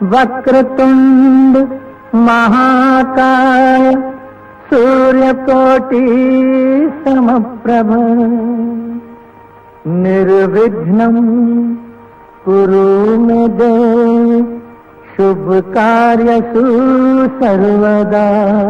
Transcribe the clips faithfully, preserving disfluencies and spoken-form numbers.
वक्रतुंड महाकाय सूर्यकोटि समप्रभ निर्विघ्नं कुरु मे देव शुभ कार्यसु सर्वदा।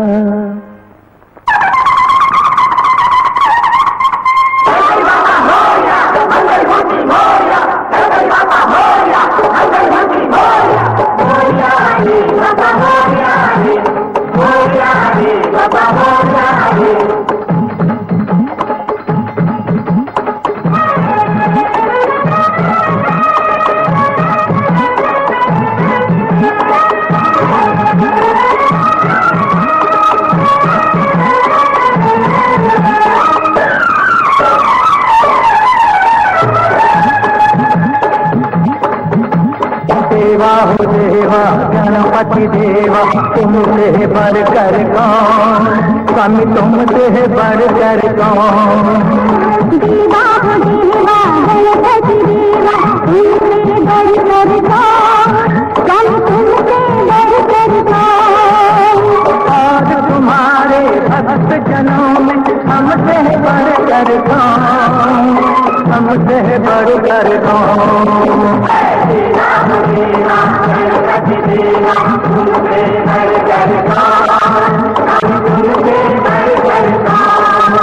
देवा हो देवा गणपति देवा तुमसे बढ़ कर कौन, स्वामी तुमसे बढ़ कर कौन। देवा हो देवा गणपति देवा तुमसे बढ़ कर कौन, स्वामी तुमसे बढ़ कर कौन। और तुम्हारे भक्त जनों में हमसे बढ़ कर कौन, हमसे बढ़ कर कौन। देवा हो देवा गणपति देवा तुमसे बढ़ कर कौन, तुमसे बढ़ कर कौन।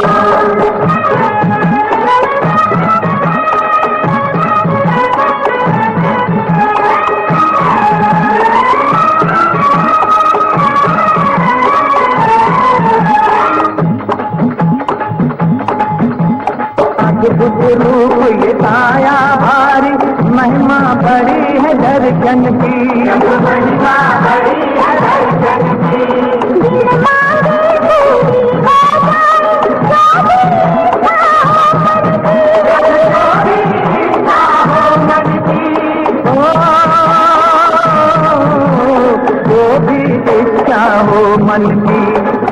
अद्भुत रूप ये काया भारी, महिमा बड़ी है दर्शन की, महिमा बड़ी है दर्शन की। जो भी इच्छा हो मन की।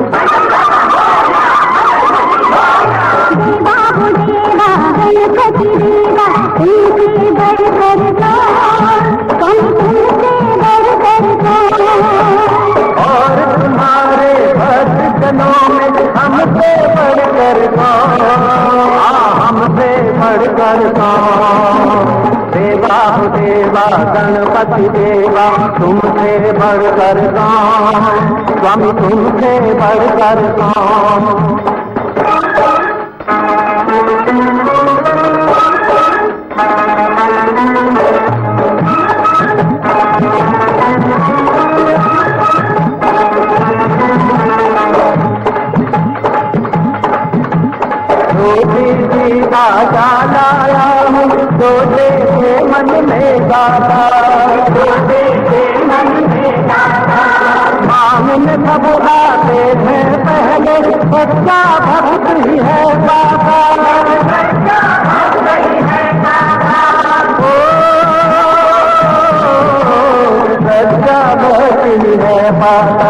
देवा हो देवा गणपति देवा तुमसे बढ़ कर कौन, स्वामी तुमसे बढ़ कर कौन। और तुम्हारे भक्त जनों में हमसे बढ़ कर कौन, हमसे बढ़ कर कौन। देवा हो देवा गणपति देवा तुमसे बढ़ कर कौन, स्वामी तुमसे बढ़ कर कौन। बाजा लाया हूँ जो देखे मन में गाता, जो देखे मन में गाता। मांगन सब आते हैं पहले सच्चा भक्त ही है बाबा, सच्चा भक्त ही है बाबा। ओ सच्चा भक्त ही है बाबा।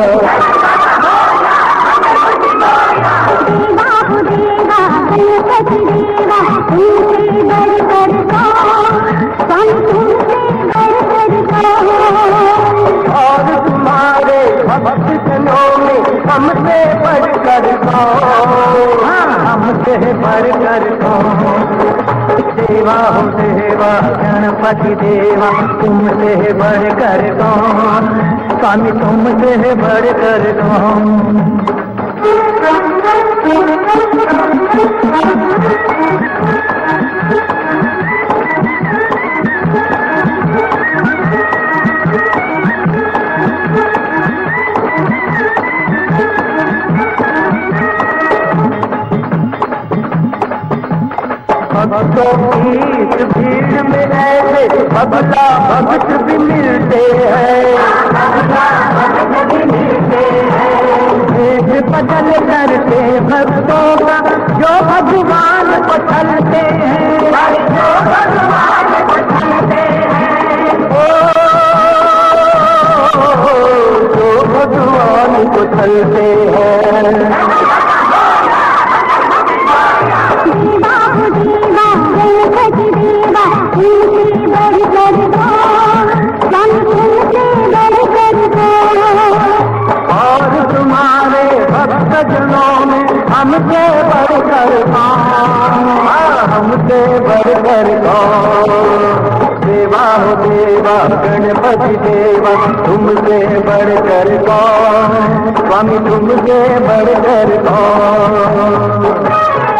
गणपति देवा तुमसे बढ़ कर कौन, स्वामी तुमसे बढ़ कर कौन। और तुम्हारे भक्त जनों में हमसे बढ़ कर कौन, हमसे बढ़ कर कौन। देवा हो देवा गणपति देवा तुमसे बढ़ कर कौन, स्वामी तुमसे बढ़ कर कौन। भक्तों की इस भीड़ में ऐसे भगला भक्त भी मिलते हैं, भगला भक्त भी मिलते हैं। भेद बदल करते भक्तों का जो भगवान को चलते हैं, जो भगवान को चलते हैं। ओ जो भगवान को चलते हैं। देवा हो देवा गणपति देवा तुमसे बढ़ कर कौन, स्वामी तुमसे गणपति देवा तुमसे बढ़कर कौन, स्वामी तुमसे बढ़कर कौन।